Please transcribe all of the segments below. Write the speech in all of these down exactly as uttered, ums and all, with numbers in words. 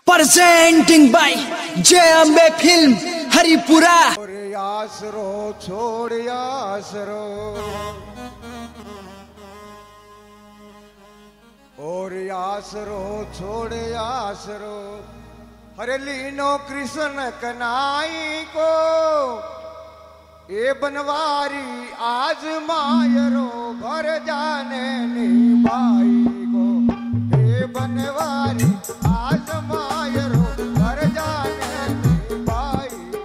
presenting by जय Ambe film Haripura. और आसरो छोड़ आसरो और आसरो छोड़ आसरो हरे लीनो कृष्ण कनाई को ए बनवारी आज मायरो भर जाने निभाई को ए बनवारी आज मायरो भर जाने निभाई।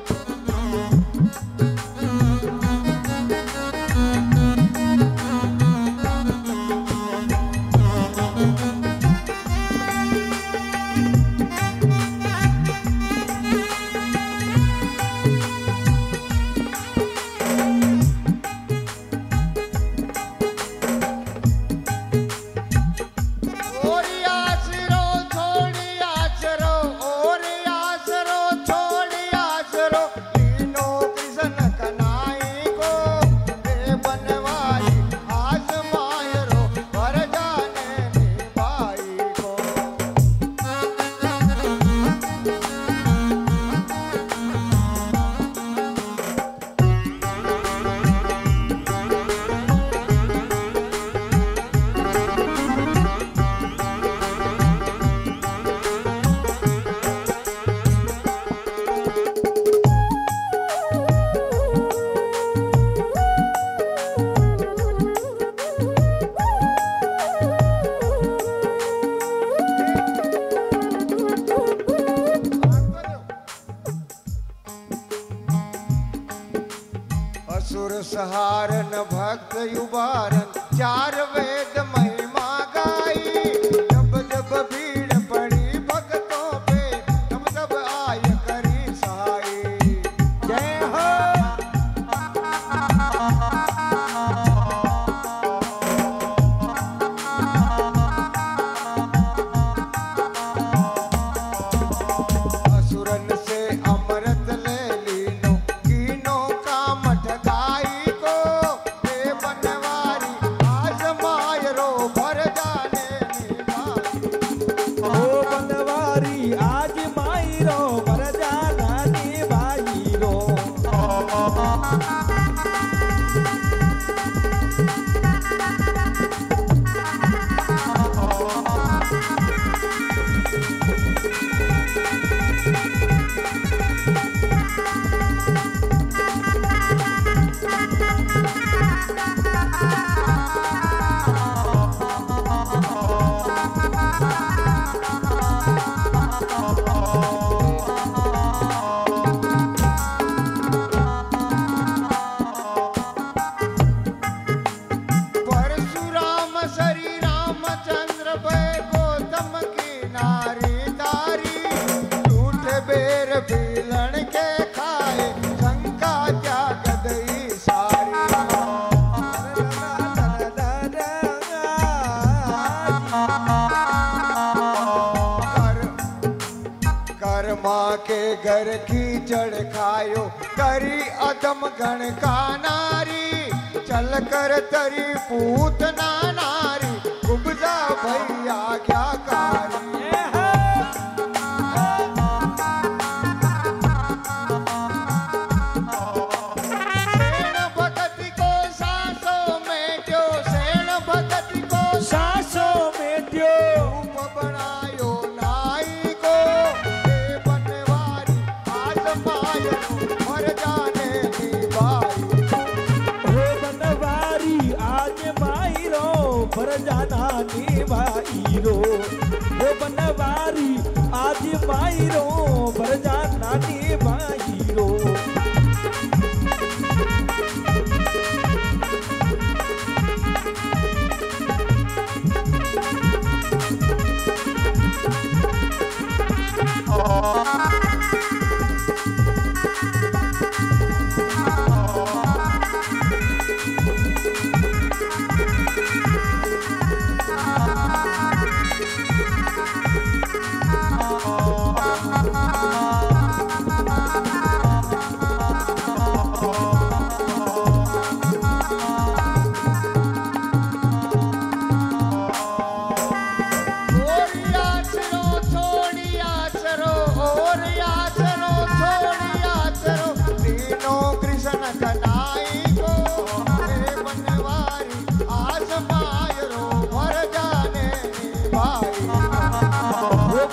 असुर सहारन भक्त युबारन चार वेद महिमा गाई। जब जब भीड़ पड़ी भक्तों पे तब तब आय करी सहाई। जय हो असुरन से अमृत ले लीनो कीनो का मठ गाई को ए बनवारी आज मायरो भर जाने निभाई। ओ बनवारी आज मायरो भर जाना निभाई रो। परशुराम श्री रामचंद्र पे गौतम की नारी तारी झूठ बेर बिलन के खाए शंका क्या गदई सारी। कर कर्मा के घर कीचड़ खायो करी अदम गण का नारी। चल कर तरी पूतना नारी कुब्जा भैया क्या कारी। सेण भगत को सांसों में जो सेण भगत को सांसों में दियो रूप बनायो नाई को ए बनवारी आज मायरो भर जाने निभाई। ओ बनवारी आज मायरो भर जाना निभाई रो। ओ बनवारी आज मायरो भर जाना निभाई रो।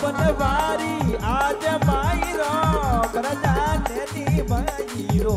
बनवारी आज मायरो प्रजाने निभाईरो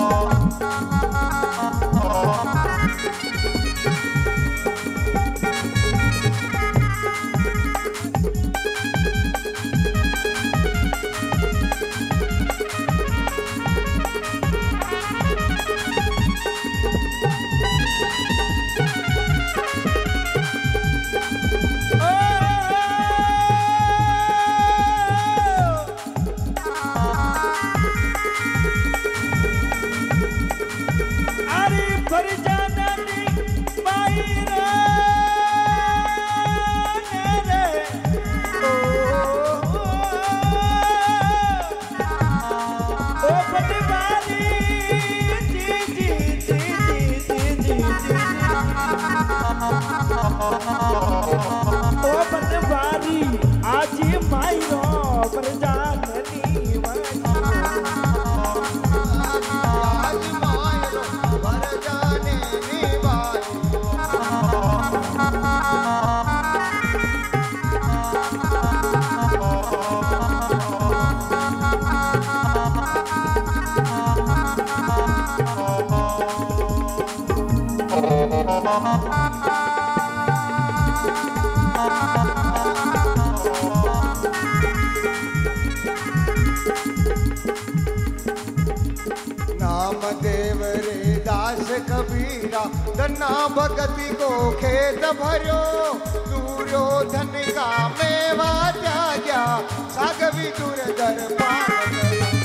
कबीरा धना भगति को खेत भरो दुर्योधन का मेवा त्याग्या सागवी दुर्धर पान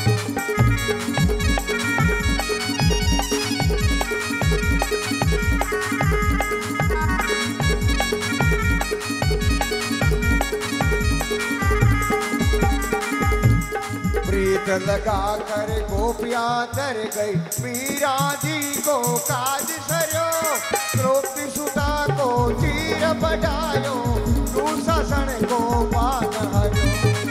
प्रीत लगा कर गोपियां तर गई मीरा जी को काज सरो द्रौपदी सुता को चीर बढ़ायो दुशासन को मान हरो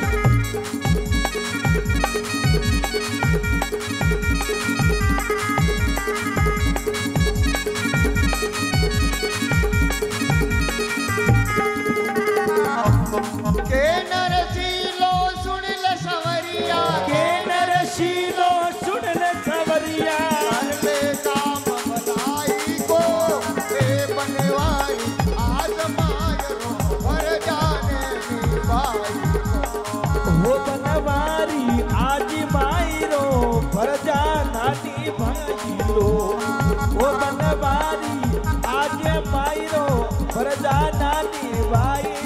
के नरसीलो सुन ले सवरिया के नरसीलो सुन ले सवरिया में काम बनाई को ए बनवाई आज मायरो भर जाने निभाई हो बनवारी आज मायरो भर जाना निभाईरो हो बनवारी आज मायरो भर जाना निभाई